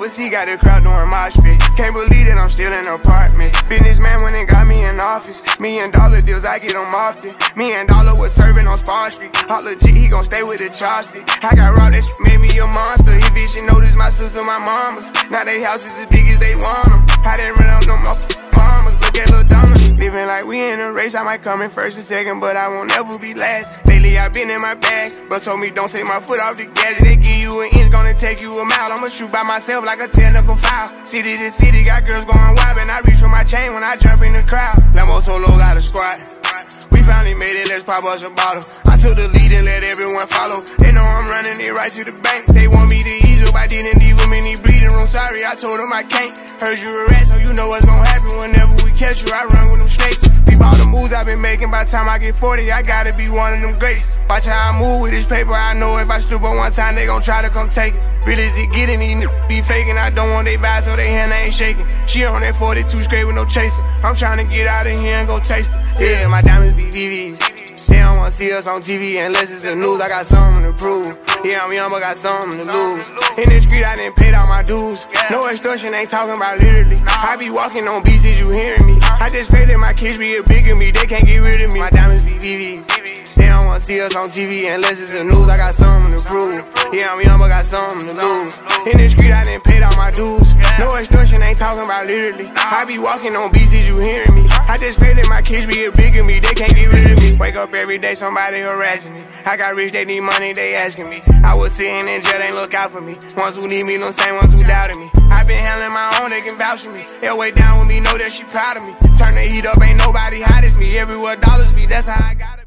overseas, got the crowd doing mosh pit. Can't believe that I'm still in apartments. Businessman went and got me in office. $1 million deals, I get them often. $1 million was serving on Spar Street. All legit, he gon' stay with the chopstick. I got raw, that shit made me a monster. He bitch and noticed my sister, my mamas. Now they houses as big as they want them. I didn't run up no more farmers. Look at Lil' Dummy. Living like we in a race, I might come in first and second, but I won't ever be last. Lately I been in my bag, but told me don't take my foot off the gas. They give you an inch, gonna take you a mile. I'ma shoot by myself like a technical foul. City to city, got girls going wild, and I reach for my chain when I jump in the crowd. Lambo solo got a squad. We finally made it, let's pop us a bottle. I took the lead and let everyone follow. They know I'm running it right to the bank. They want me to ease up, I didn't leave them in the bleeding room. Sorry, I told them I can't. Heard you a rat, so you know what's gonna happen whenever we catch you. I run with them snakes. Peep all the moves I've been making. By the time I get 40, I gotta be one of them greats. Watch how I move with this paper. I know if I slip on one time, they gon' try to come take it. Real as it getting, these niggas be faking. I don't want they vibe, so they hand ain't shaking. She on that 42 straight with no chasing. I'm trying to get out of here and go taste it. Yeah, my diamonds be VVs. They don't wanna see us on TV unless it's the news. I got something to prove. Yeah, I'm young, but got something to lose. In the street, I done paid all my dues. No extortion, ain't talking about literally. I be walking on beats, is you hearing me? I just pray that my kids be a bigger me. They can't get rid of me. My diamonds be VVs. They don't wanna see us on TV unless it's the news. I got something to prove. Yeah, I'm young, but got something to lose. In the street, I done paid all my dues. No extortion, ain't talking about literally. I be walking on beats, is you hearing me? I just pray that my kids be a bigger me. They can't get rid of me. Wake up every day, somebody harassing me. I got rich, they need money, they asking me. I was sitting in jail, they look out for me. Ones who need me, no same ones who doubted me. I been handling my own, they can vouch for me. They'll way down with me, know that she proud of me. Turn the heat up, ain't nobody hot as me. Everywhere dollars be, that's how I gotta be.